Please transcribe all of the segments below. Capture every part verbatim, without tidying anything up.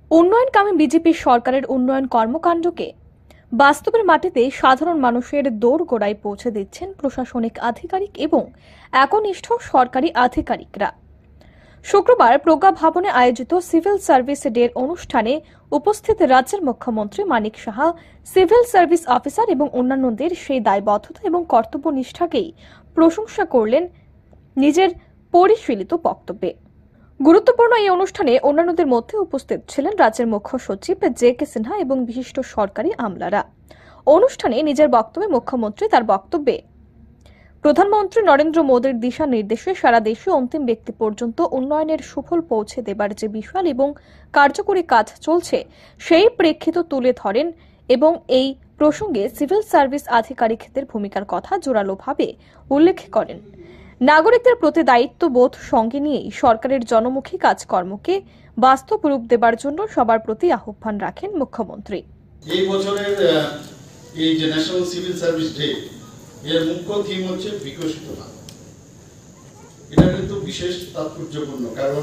উন্নয়নকামী BJP সরকারের উন্নয়ন কর্মকাণ্ডকে বাস্তবের মাটিতে সাধারণ মানুষের দোরগোড়ায় পৌঁছে দিচ্ছেন প্রশাসনিক আধিকারিক এবং একনিষ্ঠ সরকারি আধিকারিকরা। শুক্রবার প্রজ্ঞা ভবনে আয়োজিত সিভিল সার্ভিস ডের অনুষ্ঠানে উপস্থিত রাজ্যের মুখ্যমন্ত্রী Manik Saha civil service officer এবং অন্যান্যদের সেই দায়বদ্ধতা এবং কর্তব্যনিষ্ঠাকেই প্রশংসা করলেন নিজের পরিশীলিত বক্তব্যে। গুরুত্বপূর্ণ এই অনুষ্ঠানে অন্যান্যদের মধ্যে উপস্থিত ছিলেন রাজ্যের মুখ্য সচিব জে কে সিনহা এবং বিশিষ্ট সরকারি আমলারা। অনুষ্ঠানে নিজের বক্তব্যে মুখ্যমন্ত্রী তার বক্তব্যে প্রধানমন্ত্রী নরেন্দ্র মোদীর দিশা নির্দেশে সারা দেশে অন্তিম ব্যক্তি পর্যন্ত উন্নয়নের সুফল পৌঁছে দেবার যে বিশাল এবং কার্যকরী কাজ চলছে সেই প্রেক্ষিত তুলে ধরেন এবং এই প্রসঙ্গে সিভিল সার্ভিস আধিকারিকদের ভূমিকার কথা জোরালোভাবে উল্লেখ করেন। নাগরিকদের প্রতি দায়িত্ববোধ সঙ্গে নিয়েই সরকারের জনমুখী কাজকর্মকে বাস্তব রূপ দেবার জন্য সবার প্রতি আহ্বান রাখেন মুখ্যমন্ত্রী। এই বছরের এই যে ন্যাশনাল সিভিল সার্ভিস ডে এর মুখ্য থিম হচ্ছে বিকশিত ভারত। এটা কিন্তু বিশেষ তাৎপর্যপূর্ণ, কারণ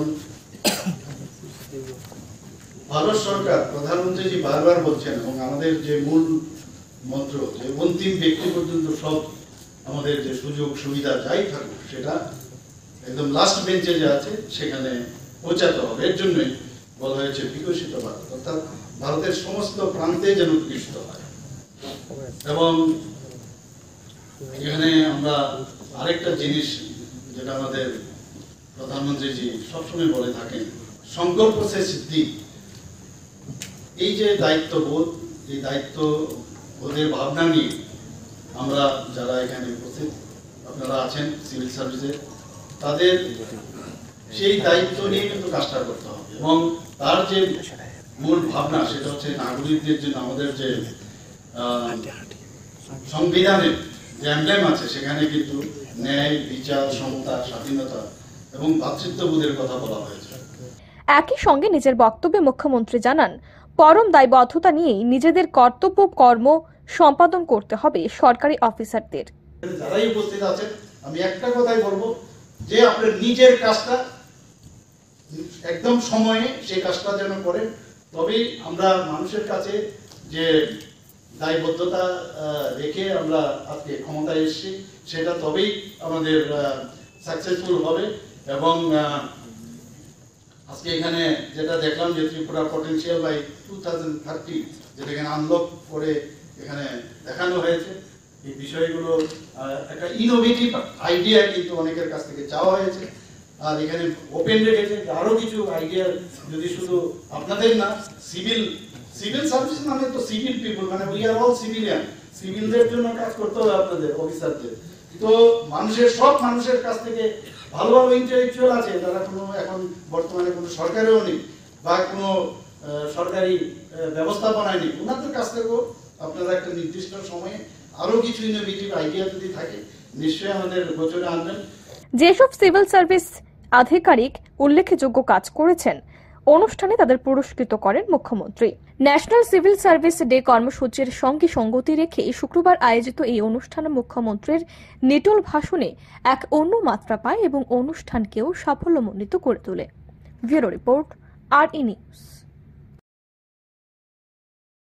ভারত সরকার প্রধানমন্ত্রী বারবার বলছেন এবং আমাদের যে মূল মন্ত্র যে অন্তিম ব্যক্তি পর্যন্ত সব আমাদের যে সুযোগ সুবিধা যাই থাকুক সেটা একদম লাস্ট বেঞ্চে যে আছে সেখানে পৌঁছাতে হবে। এর জন্যই বলা হয়েছে বিকশিত ভারত, অর্থাৎ ভারতের সমস্ত প্রান্তে যেন বিকশিত হয়। এবং এখানে আমরা আরেকটা জিনিস যেটা আমাদের প্রধানমন্ত্রীজি সবসময় বলে থাকেন, সংকল্প সে সিদ্ধি। এই যে দায়িত্ববোধ, এই দায়িত্ববোধের ভাবনা নিয়ে আমরা যারা এখানে উপস্থিত আপনারা আছেন সিভিল সার্ভিসে, তাদের সেই দায়িত্ব নিয়ে কিন্তু কাজটা করতে হবে। এবং তার যে মূল ভাবনা সেটা হচ্ছে নাগরিকদের জন্য আমাদের যে সংবিধানের যে এমব্লেম আছে সেখানে কিন্তু ন্যায়, বিচার, সমতা, স্বাধীনতা এবং ভ্রাতৃত্ববোধের কথা বলা হয়েছে। একই সঙ্গে নিজের বক্তব্যে মুখ্যমন্ত্রী জানান, পরম দায়বদ্ধতা নিয়েই নিজেদের কর্তব্য কর্ম সম্পাদন করতে হবে সরকারি অফিসারদের। যারাই উপস্থিত আছেন আমি একটা কথাই বলবো যে আপনার নিজের কাজটা একদম সময়ে সেই কাজটা যেন করেন, তবেই আমরা মানুষের কাছে যে দায়বদ্ধতা রেখে আমরা আজকে ক্ষমতায় এসেছি সেটা তবেই আমাদের সাকসেসফুল হবে। এবং আজকে এখানে যেটা দেখলাম যে Tripura potential by two thousand thirty যেটা এখানে আনলক করে এখানে দেখানো হয়েছে, এই বিষয়গুলো একটা ইনোভেটিভ আইডিয়া কিন্তু অনেকের কাছ থেকে চাওয়া হয়েছে। আর এখানে ওপেন রেখেছে আরো কিছু আইডিয়া, যদি শুধু আপনাদের না, সিভিল সিভিল সার্ভিস মানে তো সিভিল পিপল, মানে উই আর অল সিভিলিয়ান, সিভিলদের জন্য কাজ করতে হবে আপনাদের অফিসারদের। তো মানুষের সব মানুষের কাছ থেকে ভালো ভালো ইন্টেলেকচুয়াল আছে যারা কোনো এখন বর্তমানে কোনো সরকারেও নেই বা কোনো সরকারি ব্যবস্থাপনায় নেই, ওনাদের কাছ থেকেও আপনারা একটা নির্দিষ্ট সময়ে আরো কিছু ইনোভেটিভ আইডিয়া যদি থাকে নিশ্চয়ই আমাদের গোচরে আনবেন। যেসব সিভিল সার্ভিস আধিকারিক উল্লেখযোগ্য কাজ করেছেন অনুষ্ঠানে তাদের পুরস্কৃত করেন মুখ্যমন্ত্রী। ন্যাশনাল সিভিল সার্ভিস ডে কর্মসূচির সঙ্গে সঙ্গতি রেখে শুক্রবার আয়োজিত এই অনুষ্ঠানে মুখ্যমন্ত্রীর নিটল ভাষণে এক অন্য মাত্রা পায় এবং অনুষ্ঠানকেও সাফল্যমণ্ডিত করে তোলে। ব্যুরো রিপোর্ট, আর ই নিউজ।